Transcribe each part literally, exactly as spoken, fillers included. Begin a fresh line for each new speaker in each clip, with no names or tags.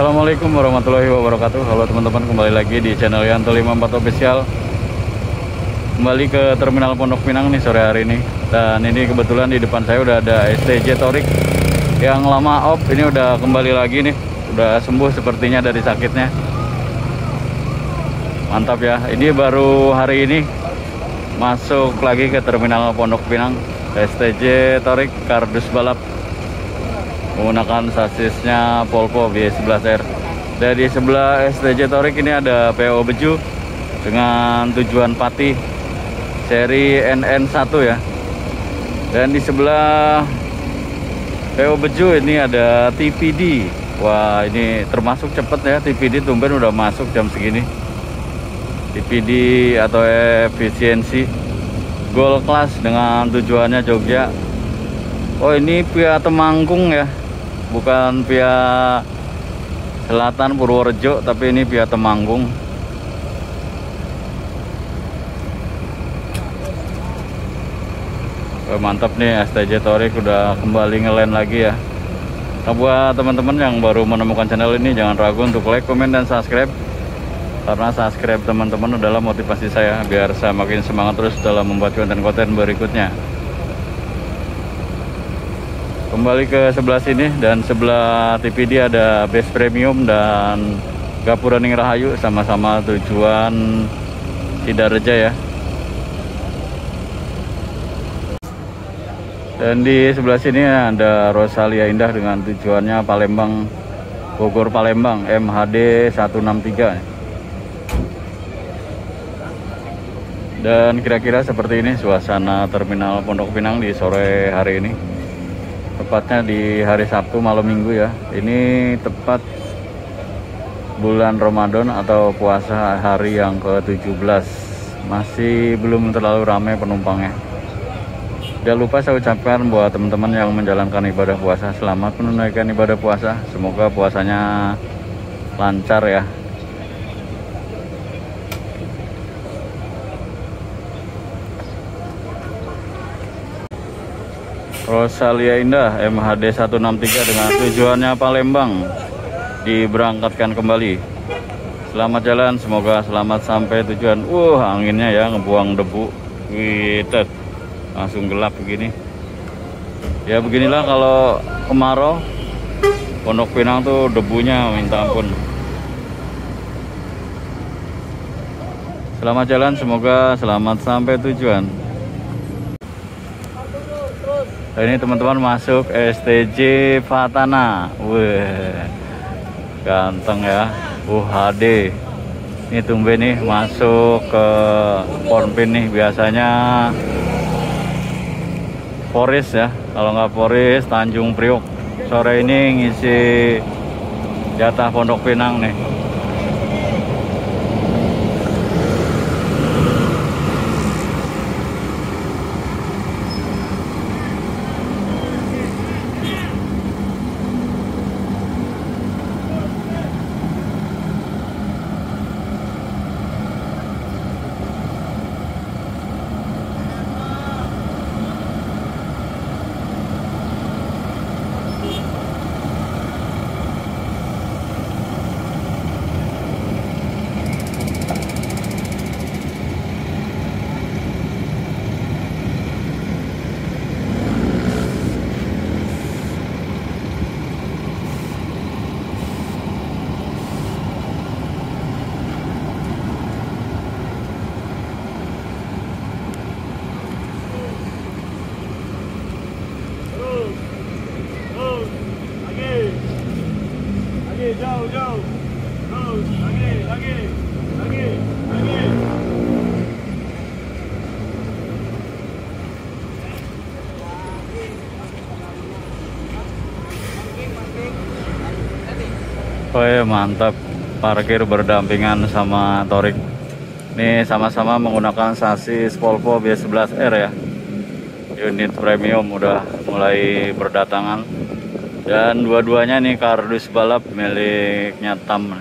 Assalamualaikum warahmatullahi wabarakatuh. Halo teman-teman, kembali lagi di channel Yanto lima puluh empat Official. Kembali ke Terminal Pondok Pinang nih sore hari ini. Dan ini kebetulan di depan saya udah ada S T J Torik yang lama off. Ini udah kembali lagi nih, udah sembuh sepertinya dari sakitnya. Mantap ya. Ini baru hari ini masuk lagi ke Terminal Pondok Pinang. S T J Torik kardus balap menggunakan sasisnya Polpo B sebelas R. Dan di sebelah S T J Torik ini ada P O Beju dengan tujuan Pati seri N N satu ya. Dan di sebelah P O Beju ini ada T P D. Wah, ini termasuk cepet ya, T P D tumben udah masuk jam segini. T P D atau efisiensi Gold Class dengan tujuannya Jogja. Oh, ini via Temanggung ya, bukan via Selatan Purworejo, tapi ini via Temanggung. Oh, mantap nih, S T J Torik udah kembali ngelend lagi ya. Nah, buat teman-teman yang baru menemukan channel ini, jangan ragu untuk like, komen, dan subscribe. Karena subscribe teman-teman adalah motivasi saya biar saya makin semangat terus dalam membuat konten-konten berikutnya. Kembali ke sebelah sini, dan sebelah T P D ada Base Premium dan Gapuraning Rahayu, sama-sama tujuan Sidareja ya. Dan di sebelah sini ada Rosalia Indah dengan tujuannya Palembang Bogor Palembang M H D seratus enam puluh tiga. Dan kira-kira seperti ini suasana Terminal Pondok Pinang di sore hari ini. Tepatnya di hari Sabtu malam minggu ya. Ini tepat bulan Ramadan atau puasa hari yang ke tujuh belas. Masih belum terlalu ramai penumpangnya. Jangan lupa saya ucapkan buat teman-teman yang menjalankan ibadah puasa, selamat menunaikan ibadah puasa. Semoga puasanya lancar ya. Rosalia Indah M H D seratus enam puluh tiga dengan tujuannya Palembang diberangkatkan kembali. Selamat jalan, semoga selamat sampai tujuan. Uh, anginnya ya ngebuang debu. Wih, langsung gelap begini. Ya beginilah kalau kemarau Pondok Pinang tuh debunya minta ampun. Selamat jalan, semoga selamat sampai tujuan. Nah, ini teman-teman masuk S T J Fatana. Wih, ganteng ya. U H D. Ini tumben nih masuk ke Ponpin nih, biasanya Poris ya. Kalau nggak Poris, Tanjung Priok. Sore ini ngisi jatah Pondok Pinang nih.
Jauh, jauh, terus lagi, lagi, lagi, lagi.
Oh ya, mantap, parkir berdampingan sama Torik. Ini sama-sama menggunakan sasis Polpo B sebelas R ya. Unit premium udah mulai berdatangan. Dan dua-duanya nih kardus balap miliknya Tam.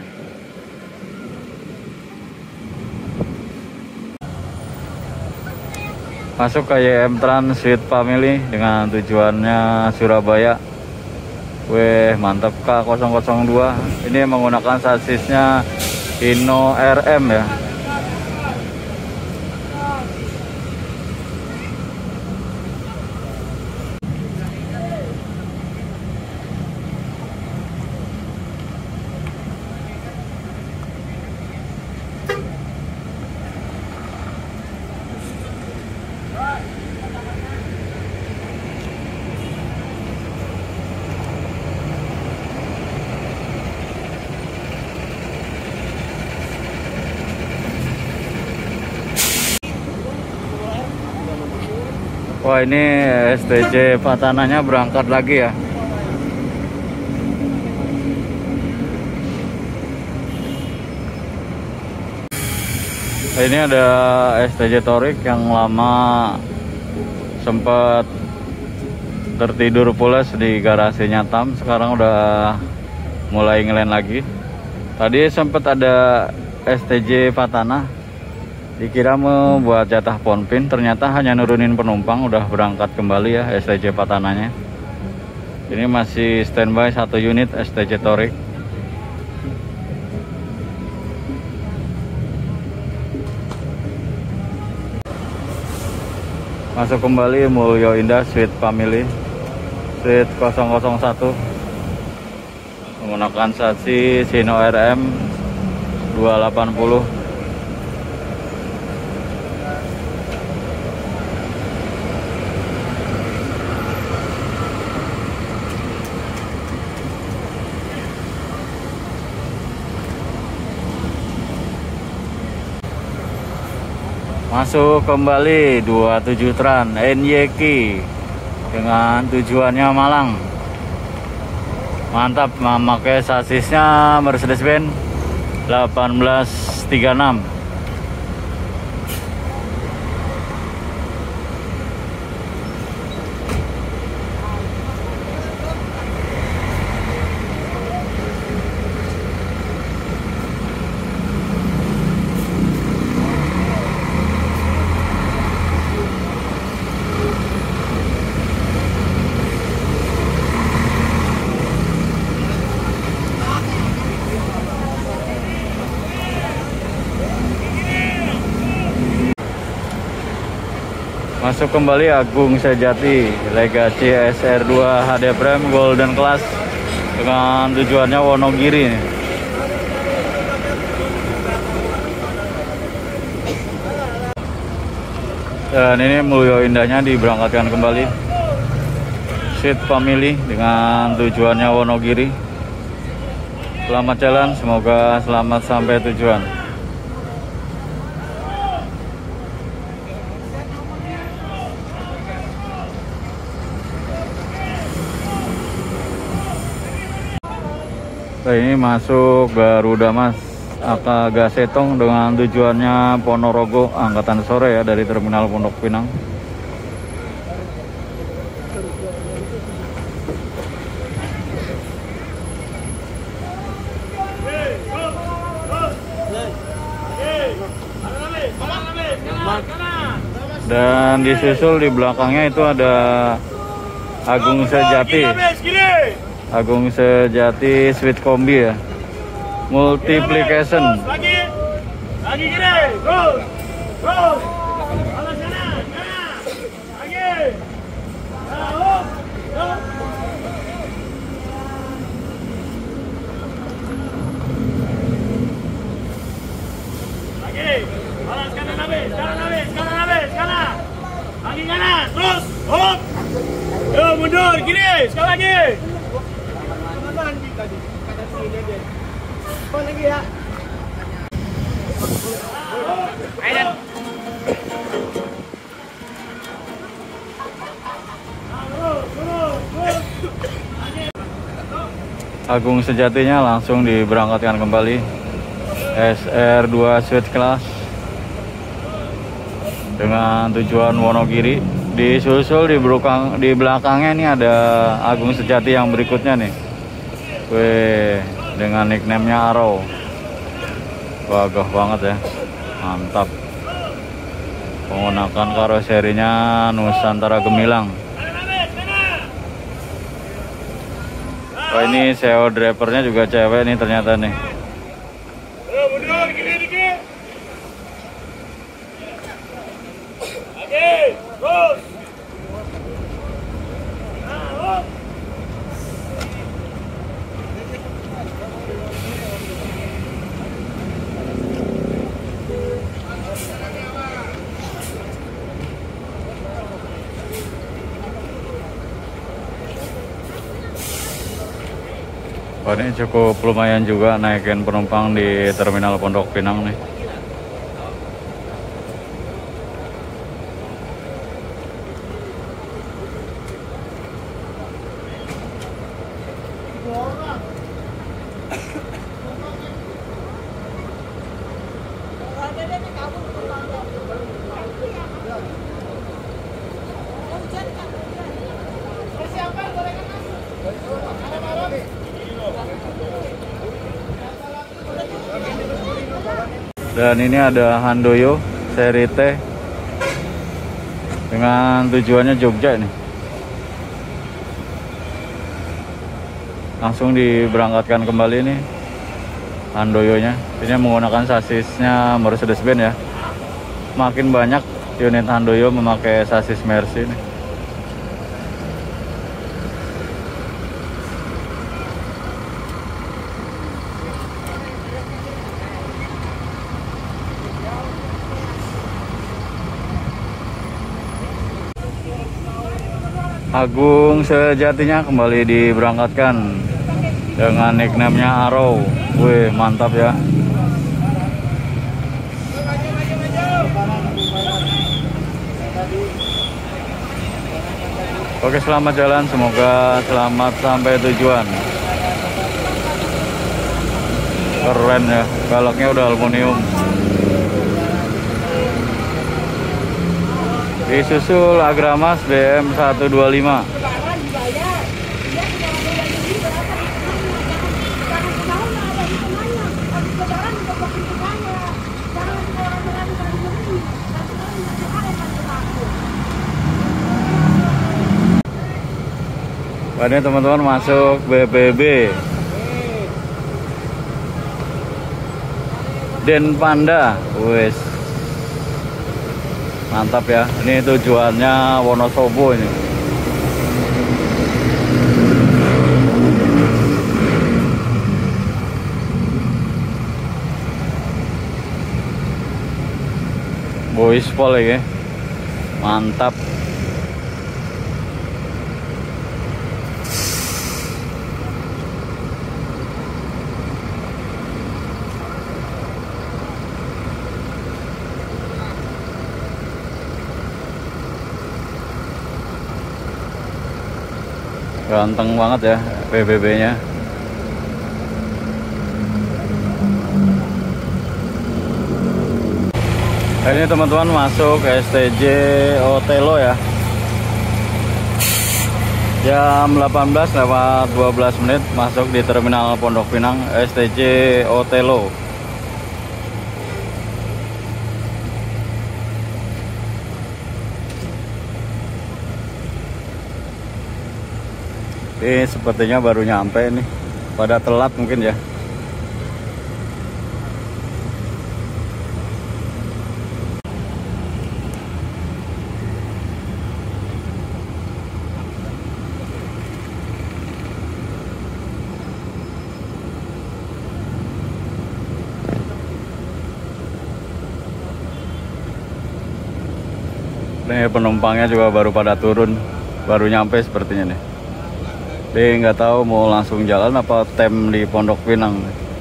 Masuk ke Y M Trans Sweet Family dengan tujuannya Surabaya. Weh, mantap K nol nol dua. Ini menggunakan sasisnya Hino R M ya. Wah, ini S T J Patananya berangkat lagi ya. Ini ada S T J Torik yang lama sempat tertidur pulas di garasinya Tam, sekarang udah mulai ngelen lagi. Tadi sempat ada S T J Patana, dikira mau buat jatah ponpin, ternyata hanya nurunin penumpang. Udah berangkat kembali ya S T J Patananya. Ini masih standby satu unit S T J Torik. Masuk kembali Mulyo Indah Suite Family Suite nol nol satu menggunakan sasis Hino R M dua delapan nol. Masuk kembali dua puluh tujuh Tran N Y K dengan tujuannya Malang. Mantap, memakai sasisnya Mercedes-Benz delapan belas tiga puluh enam. Masuk kembali Agung Sejati Legacy S R dua H D Prime Golden Class dengan tujuannya Wonogiri nih. Dan ini Mulyo Indahnya diberangkatkan kembali Suite Family dengan tujuannya Wonogiri. Selamat jalan, semoga selamat sampai tujuan. Nah, ini masuk Garuda Mas Aka Gasetong dengan tujuannya Ponorogo angkatan sore ya dari Terminal Pondok Pinang. Dan disusul di belakangnya itu ada Agung Sejati Agung Sejati Suite Kombi ya, multiplication.
Lagi, lagi kiri, terus, terus, alas kanan, kanan, lagi, terus, terus. Lagi, alas kanan habis, kanan habis, kanan habis, kanan, lagi kanan, terus, hop, yo mundur kiri, sekali lagi. Lagi ya.
Agung Sejatinya langsung diberangkatkan kembali S R dua Suite Class dengan tujuan Wonogiri. Disusul di belakang di belakangnya ini ada Agung Sejati yang berikutnya nih. Weh, dengan nickname-nya Arrow. Wagah banget ya. Mantap. Menggunakan karoserinya Nusantara Gemilang. Oh ini C E O drivernya juga cewek nih ternyata nih.
Ayo mundur, gini dikit. Oke, terus. Nah, up.
Oh, ini cukup lumayan juga naikin penumpang di Terminal Pondok Pinang nih. Dan ini ada Handoyo seri T dengan tujuannya Jogja nih. Langsung diberangkatkan kembali nih Handoyo-nya. Ini menggunakan sasisnya Mercedes-Benz ya. Makin banyak unit Handoyo memakai sasis Mercy nih. Agung sejatinya kembali diberangkatkan dengan nickname-nya Arrow. Wih, mantap ya. Oke, selamat jalan, semoga selamat sampai tujuan. Keren ya, baloknya udah aluminium. Disusul Agramas B M seratus dua puluh lima. Ini teman-teman masuk B P B Den Panda. Wes, mantap ya. Ini tujuannya Wonosobo ini. Boys Pol ya. Mantap. Ganteng banget ya P B B-nya. Ini teman-teman masuk S T J Otelo ya. Jam delapan belas lewat dua belas menit masuk di Terminal Pondok Pinang S T J Otelo. Ini sepertinya baru nyampe nih, pada telat mungkin ya. Ini penumpangnya juga baru pada turun, baru nyampe sepertinya nih. Jadi nggak tahu mau langsung jalan apa tem di Pondok Pinang.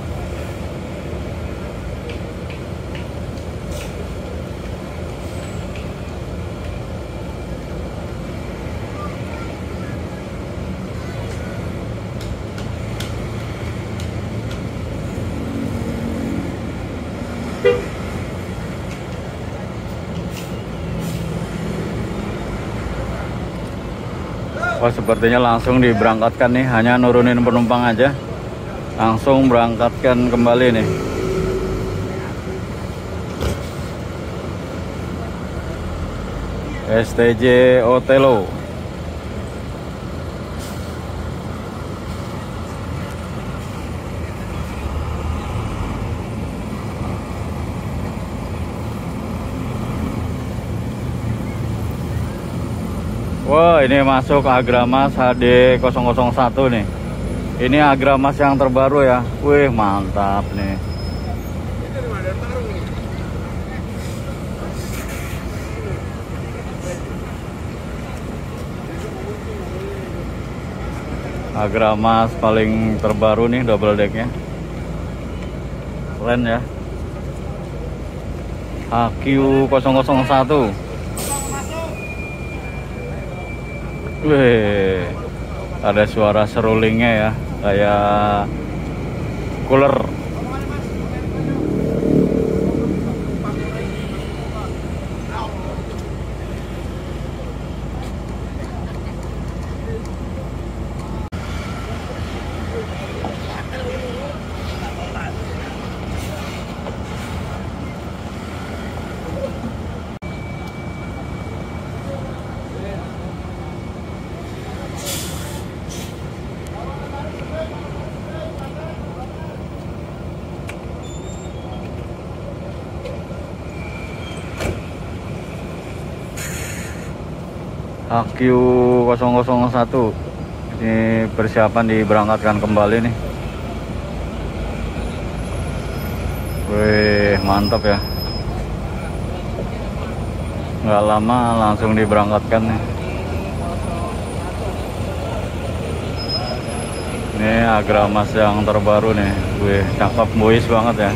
Oh, sepertinya langsung diberangkatkan nih, hanya nurunin penumpang aja. Langsung berangkatkan kembali nih. S T J Otelo. Wah, ini masuk Agramas H D nol nol satu nih. Ini Agramas yang terbaru ya. Wih, mantap nih. Agramas paling terbaru nih, double decknya. Keren ya. H Q nol nol satu. Wih, ada suara serulingnya ya, kayak cooler. H Q nol nol satu ini persiapan diberangkatkan kembali nih. Wih, mantap ya, nggak lama langsung diberangkatkan nih. Ini Agramas yang terbaru nih. Wih, cakep, boys banget ya.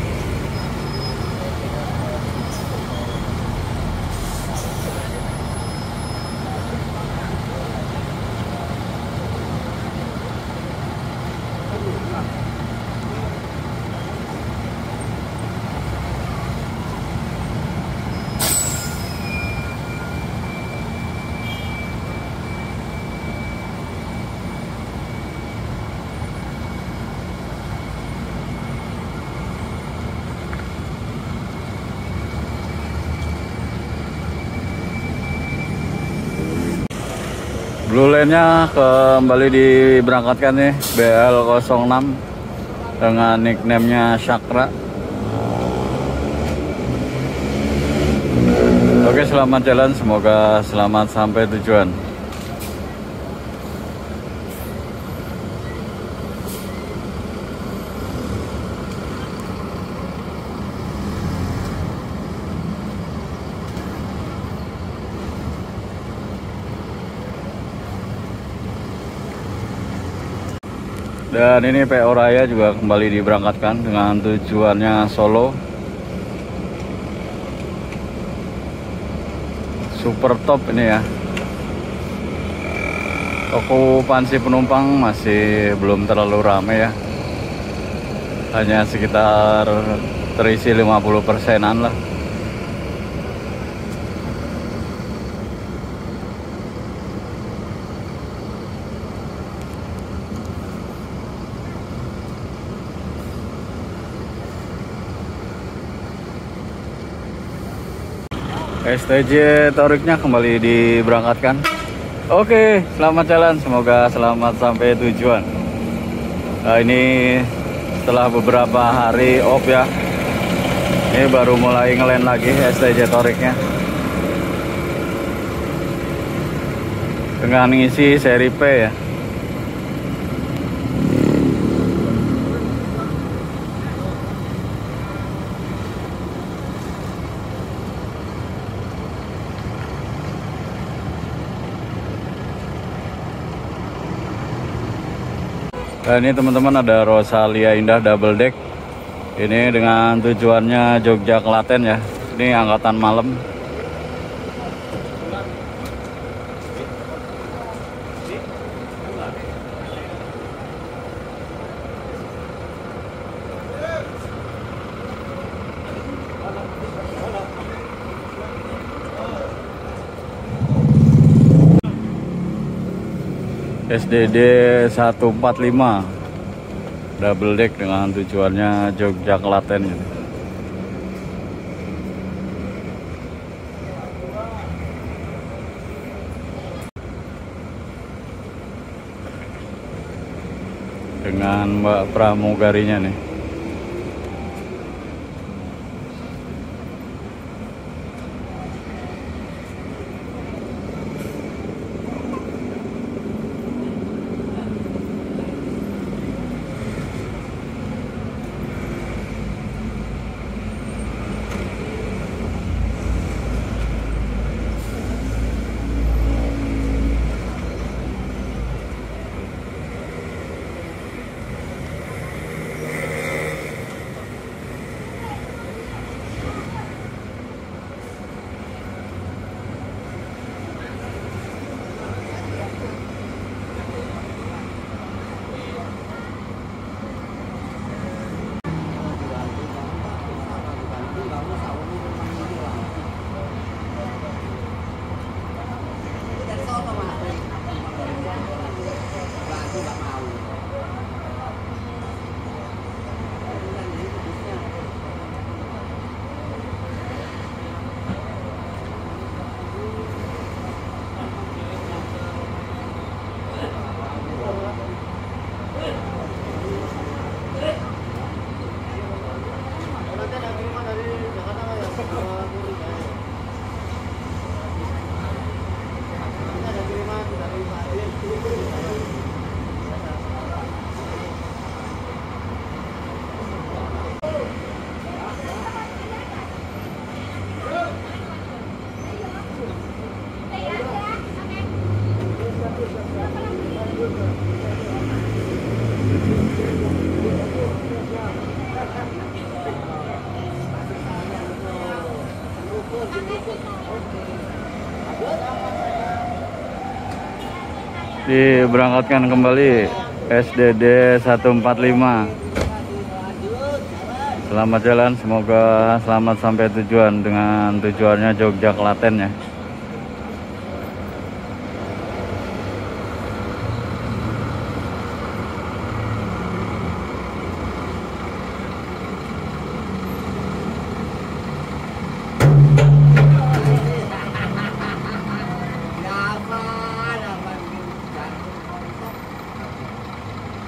Blue Line-nya kembali diberangkatkan nih, B L nol enam dengan nickname-nya Chakra. Oke, selamat jalan, semoga selamat sampai tujuan. Dan ini P O Raya juga kembali diberangkatkan dengan tujuannya Solo. Super top ini ya. Okupansi penumpang masih belum terlalu ramai ya. Hanya sekitar terisi lima puluh persenan lah. S T J Toriknya kembali diberangkatkan. Oke, selamat jalan, semoga selamat sampai tujuan. Nah, ini setelah beberapa hari off ya, ini baru mulai ngeland lagi S T J Toriknya dengan ngisi seri P ya. Dan ini teman-teman ada Rosalia Indah double deck. Ini dengan tujuannya Jogja Klaten ya. Ini angkatan malam. S D D seratus empat puluh lima double deck dengan tujuannya Jogja Klaten. Dengan Mbak pramugarinya nih. diberangkatkan kembali S D D seratus empat puluh lima. Selamat jalan, semoga selamat sampai tujuan, dengan tujuannya Jogja Klaten ya.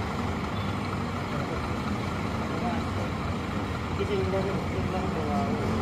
Kasi yung